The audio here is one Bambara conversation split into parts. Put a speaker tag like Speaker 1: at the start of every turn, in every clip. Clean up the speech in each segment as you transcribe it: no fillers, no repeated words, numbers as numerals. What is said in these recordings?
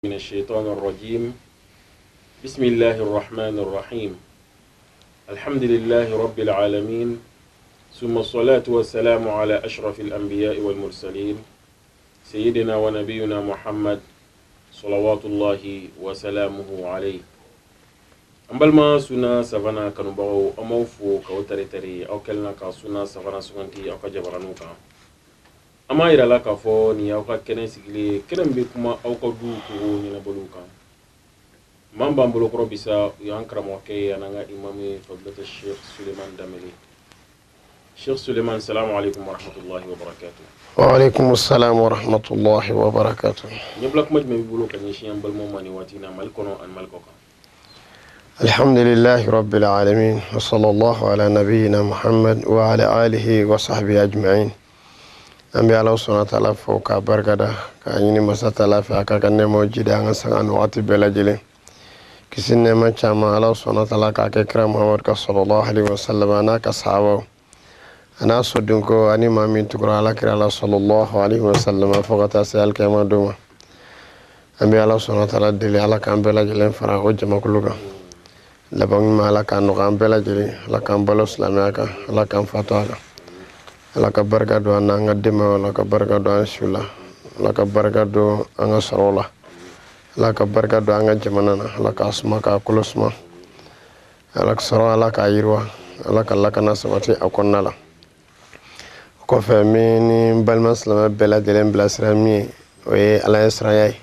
Speaker 1: من الشيطان الرجيم. بسم الله الرحمن الرحيم. الحمد لله رب العالمين، ثم الصلاة والسلام على أشرف الأنبياء والمرسلين سيدنا ونبينا محمد صلوات الله وسلامه عليه. أمبالما سنة سفنا كنبغو أموفو كوتري تري أو كلنا كسنة سفنا سكنتي أو كجبرانوكا أما إلى لك فوني أو كنس جلي كلام بكما أو كدو كوني نبلوكا من بامبلو كروبيسا يانكرم وكي أنا إمامي فضلة الشيخ سليمان داملي. الشيخ سليمان السلام عليكم ورحمة الله وبركاته.
Speaker 2: وعليكم السلام ورحمة الله وبركاته.
Speaker 1: نبلك مجمع بلوكا نشيان بالموماني واتينا ملكنا أن ملكوكا.
Speaker 2: الحمد لله رب العالمين، وصلى الله على نبينا محمد وعلى آله وصحبه أجمعين. أمي الله سبحانه وتعالى فوق بركة كأني مسألة في أكاكن موجودة عن سان وقت بلجلي كسينة ما شاما الله سبحانه وتعالى كأكرم محمد صلى الله عليه وسلم أنا كصحابه أنا صدقكو أني ما من تقرأ على كرا صلى الله عليه وسلم فقط أسأل كما دوما. أمي الله سبحانه وتعالى دليل على كان بلجلي فراغ جمع كلها لبعض ما على كان نقام بلجلي على كان بلوس لاميكا على كان فتوى ala ka barka do an nga dema ala ka barka do an shula ala ka barka do an sarola ala ka barka do an jamana ala ka asma ka kulosma ala ka saro ala ka yirwa ala ka lakana sabati akonnala ko fe min balma salama bela delen bla srami we ala israya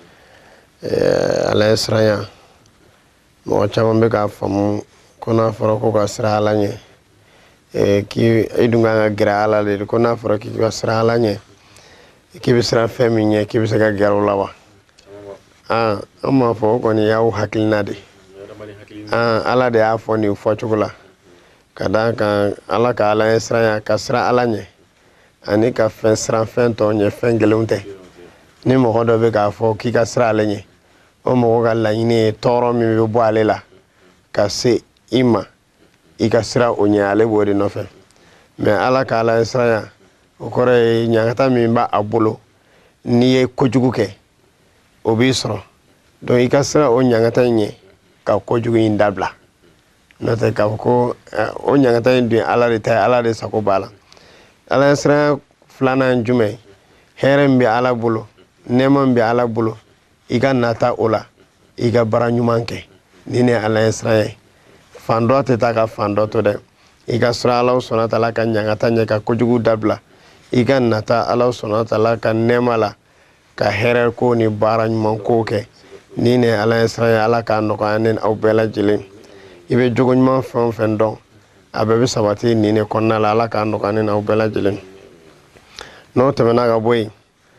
Speaker 2: mo chama be ka fam kona faro ko ka sra ala nye ki idunga gra ala le ko na foro ki wasra ala nye ki bisra feminye ki bisga garu lawa amma fo ko ni yaw hakilna de ala de afo ni fo chukula kada ka ala esra ka sra ala nye ani ka sra to nye fengelunte ni mo do be ka fo ki ka sra ala nye o mo ga la ni toro mi be bo alela ka se ima ikasira onyale bodi nofe me ala ka ala israya okore nyangata mi ba abulo niye kojugu ke obisro do ikasira onyangata nye ka kojugu indabla note ka ko onyangata ndi ala de sakobala ala israya flana njume herem bi ala bulo nemam bi ala bulo iga nata ola iga baranyumanke nine ala israya fando te taka fando to de iga sura Allah subhanahu wa ta'ala kan nyangata nye ka kojugu dabla iga nata Allah subhanahu wa ta'ala kan nemala ka herer ko ni bara nyman ko ke ni ne ala israel ala ka no ka nen aw bela jilin ibe jogo nyman fen don ababe sabati ni ne konna la ala ka no ka nen aw bela jilin no te mena ga boy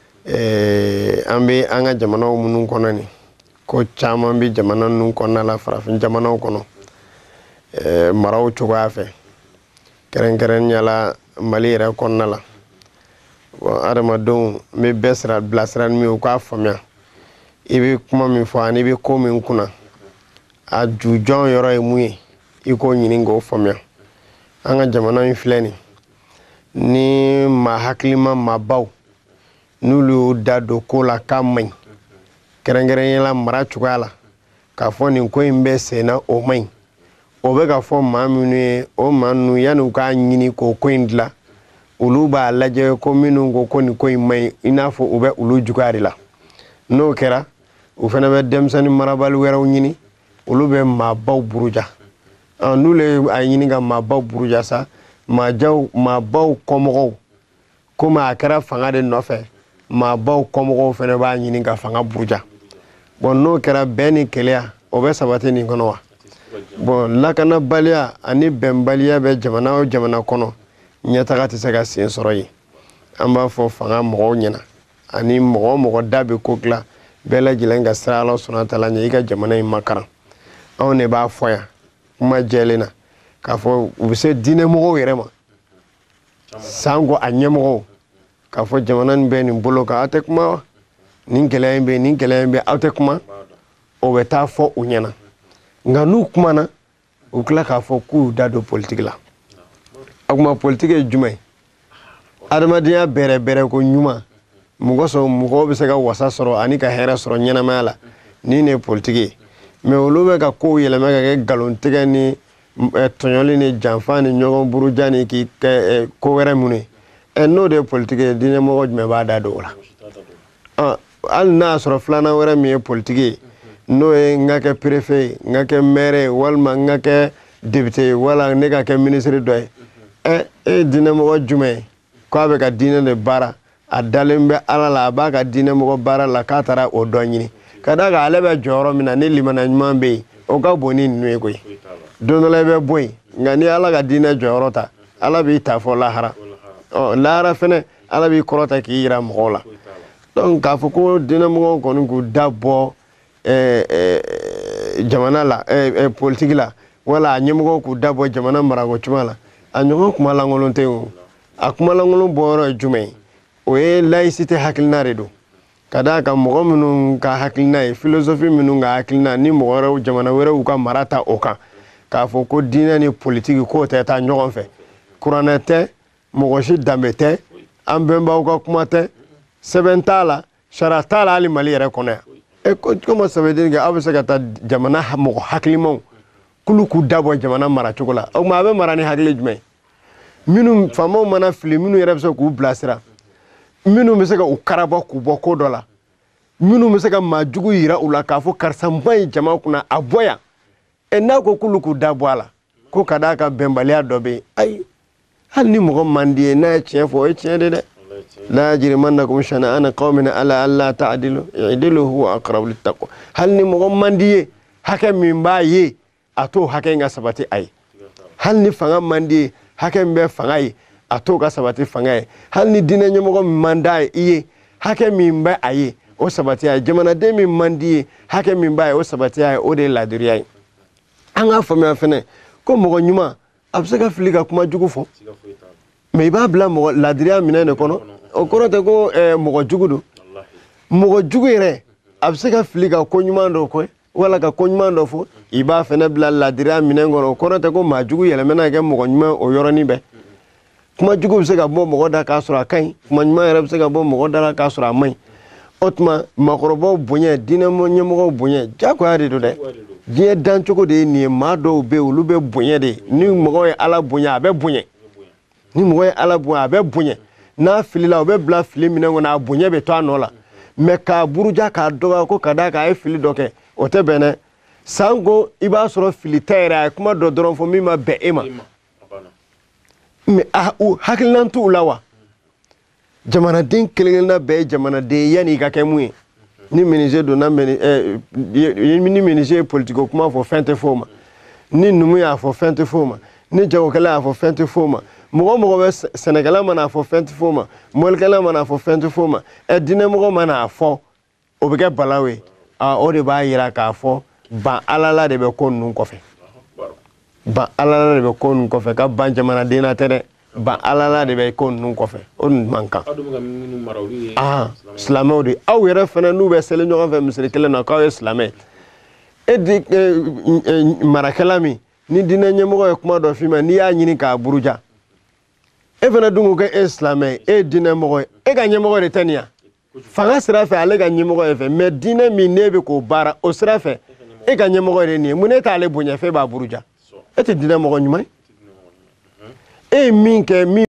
Speaker 2: ambe anga jamana munun kono ni ko chama bi jamana nun konna la farafin jamana kono maraw cogoya fɛ kɛrɛnkɛrɛn nyala mali yɛrɛ kɔnɔna la adamadenw me bɛɛ bilasira ni u k'a faamuya i bɛ kuma min fɔ ani i bɛ ko min kunna a jujɔn yɔrɔ ye mun ye i k'o ɲini k'o faamuya an ka jamana in filɛ ni maa hakilima maabaw n'olu y'u da don ko la k'a man ɲi kɛrɛnkɛrɛnyala mara cogoya la k'a fɔ nin ko in bɛ sen na o man ɲi o be ka fɔ maa minnu ye o maa ninnu yan'u k'a ɲini k'o ko in dilan olu b'a lajɛ ko minnu ko ko nin ko in man ɲi i n'a fɔ u bɛ olu juguya de la n'o kɛra u fana bɛ denmisɛnnin marabali wɛrɛw ɲini olu bɛ maabaw buruja n'olu ye a ɲini ka maabaw buruja sa maabaw kɔmɔgɔw komi a kɛra fanga de nɔfɛ maabaw kɔmɔgɔw fana b'a ɲini ka fanga buruja bon n'o kɛra bɛn ni keleya o bɛ sabati nin kɔnɔ wa bon lakana baliya ani bɛnbaliya bɛ jamana o jamana kɔnɔ ɲɛtaga tɛ se ka sen sɔrɔ yen an b'a fɔ fanga mɔgɔw ɲɛna ani mɔgɔ da bɛ ko dilan bɛɛ lajɛlen ka sira Ala subhanahu wa ta'ala ɲɛ i ka jamana in makaran anw de b'a fɔ yan kuma jɛlen na k'a fɔ u bɛ se diinɛmɔgɔw yɛrɛ ma sanko a ɲɛmɔgɔw k'a fɔ jamana in bɛ nin bolo kan aw tɛ kuma wa nin gɛlɛya in bɛ aw tɛ kuma o bɛ taa fɔ u ɲɛna nka n'u kumana u tila k'a fɔ k'u da don politiki la o kuma politiki ye jumɛn adamadenya bɛrɛ ko ɲuman mɔgɔ bɛ se ka wasa sɔrɔ ani ka hɛrɛ sɔrɔ ɲɛnamaya la ni ne politique mais olu bɛ ka kow yɛlɛma ka kɛ galontigɛ ni tɔɲɔli ni janfa ni ɲɔgɔn buruja ni k'i kɛ ko wɛrɛ minnu ye n'o de ye politique ye diinɛmɔgɔ jumɛn b'a da don o la hali n'a y'a sɔrɔ filanan wɛrɛ min ye politique ye n'o ye n ka kɛ préfet ye n ka kɛ maire ye walima n ka kɛ député ye wala ne ka kɛ ministre dɔ ye e diinɛmɔgɔ jumɛn ye k'a bɛ ka diinɛ de baara a dalen bɛ ala la a b'a ka diinɛmɔgɔ baara la k'a taara o dɔ ɲini ka d'a kan ale bɛ jɔyɔrɔ min na ni limana ɲuman bɛ yen o ka bon ni ninnu ye koyi don dɔ la i bɛ bɔ yen nka ni ala ka diinɛ jɔyɔrɔ ta ala b'i ta fɔ lahara lahara fɛnɛ ala b'i kɔrɔta k'i yira mɔgɔw la donc k'a fɔ ko diinɛmɔgɔw kɔni k'u da bɔ jamana la politique la wala a ɲɛmɔgɔw k'u da bɔ jamana marako cogoya la a ɲɔgɔn kuma lankolon tɛ o a kuma lankolon bɔyɔrɔ ye jumɛn ye o ye laïcité hakilina de don ka d'a kan mɔgɔ minnu ka hakilina ye philosophie minnu ka hakilina ni mɔgɔ wɛrɛw jamana wɛrɛw ka mara ta o kan k'a fɔ ko diinɛ ni politique k'o tɛ taa ɲɔgɔn fɛ kuranɛ tɛ mɔgɔ si danbe tɛ an bɛnbaw ka kuma tɛ sɛbɛn t'a la sariya t'a la hali mali yɛrɛ kɔnɔ yan comment ça veut dire que aw bɛ se ka taa jamana mɔgɔ hakilimaw k'olu k'u dabɔ jamana maracogo la o tuma a bɛ mara ni hakili jumɛn minnu faamaw mana fili minnu yɛrɛ bɛ se k'u bilasira minnu bɛ se ka u karabɔ k'u bɔ ko dɔ la minnu bɛ se ka maa jugu yira u la k'a fɔ karisa man ɲi jama kunna a bɔ yan n'a ko k'olu k'u da bɔ a la ko ka d'a kan bɛnbaliya dɔ bɛ yen ayi hali ni mɔgɔ man di ye n'a ye tiɲɛ fɔ o ye tiɲɛ de dɛ la yajrimannakum shana'anu qawmin ala alla ta'dilu i'dilu huwa aqrabu littaqwa hali ni mɔgɔ man di ye hakɛ min b'a ye a t'o hakɛ in ka sabati a ye hali ni fanga man di ye hakɛ min bɛ fanga ye a t'o ka sabati fanga ye hali ni diinɛ ɲɛmɔgɔ min man d'a ye i ye hakɛ min bɛ a ye o sabati a ye jamanaden min man di ye hakɛ min b'a ye o sabati a ye o de ye laadiriya ye an k'a faamuya fɛnɛ ko mɔgɔ ɲuman a bɛ se ka fili ka kuma jugu fɔ mais i b'a bila mɔgɔ laadiriya minɛn de kɔnɔ o kɔrɔ tɛ ko mɔgɔ jugu don mɔgɔ jugu yɛrɛ a bɛ se ka fili ka ko ɲuman dɔ kɔ wala ka ko ɲuman dɔ fɔ i b'a fɛnɛ bila laadiriya minɛn kɔnɔ o kɔrɔ tɛ ko maa jugu yɛlɛmana kɛ mɔgɔ ɲuman o yɔrɔnin bɛɛ kuma jugu bɛ se ka bɔ mɔgɔ da k'a sɔrɔ a ka ɲi kuma ɲuman yɛrɛ bɛ se ka bɔ mɔgɔ da la k'a sɔrɔ a man ɲi o tuma maakɔrɔbaw bonya diinɛ ɲɛmɔgɔw bonya diyagoya de don dɛ diɲɛ dancogo de ye nin ye maa dɔw bɛ yen olu bɛ bonya de ni mɔgɔ ye ala bonya a bɛ bonya ni mɔgɔ ye ala bonya a bɛ bonya n'a filila o bɛ bila fili minɛn kɔnɔ a bonya bɛ to a nɔ la mais k'a buruja k'a dɔgɔya ko ka d'a kan a ye fili dɔ kɛ o tɛ bɛn dɛ sanko i b'a sɔrɔ fili tɛ yɛrɛ a ye kuma dɔ dɔrɔn fɔ min ma bɛn e ma mais hakilina t'u la wa jamanaden kelen-kelenna bɛɛ ye jamanaden ye yanni i ka kɛ mun ye ni menuisier donna ni menuisier ye politique kuma fɔ fɛn tɛ fɔ o ma ni numu y'a fɔ fɛn tɛ fɔ o ma ni jagokɛla y'a fɔ fɛn tɛ fɔ o ma mɔgɔ mɔgɔ bɛ sɛnɛkɛla mana fɔ fɛn tɛ fɔ o ma mɔlikɛla mana fɔ fɛn tɛ fɔ o ma diinɛmɔgɔ mana fɔ o bɛ kɛ balawu ye o de b'a yira k'a fɔ ban alala de bɛ ko ninnu kɔfɛ ban alala de bɛ ko ninnu kɔfɛ ka ban jamanaden na tɛ dɛ ban alala de bɛ ko ninnu kɔfɛ o man kan silamɛw de aw yɛrɛ fɛnɛ n'u bɛ seli ɲɔgɔn fɛ misiri kelen na k'aw ye silamɛ e di marakɛla min ni diinɛ ɲɛmɔgɔ ye kuma dɔ f'i ma n'i y'a ɲini k'a buruja e fɛnɛ dun ko k'e ye silamɛ ye e ye diinɛmɔgɔ ye e ka ɲɛmɔgɔ de tɛ nin yan fanga sira fɛ ale ka ɲɛmɔgɔ ye fɛ mais diinɛ min n'e bɛ k'o baara o sira fɛ e ka ɲɛmɔgɔ de nin ye mun ne t'ale bonya fɛ e b'a buruja e tɛ diinɛmɔgɔ ɲuman ye e ye min kɛ min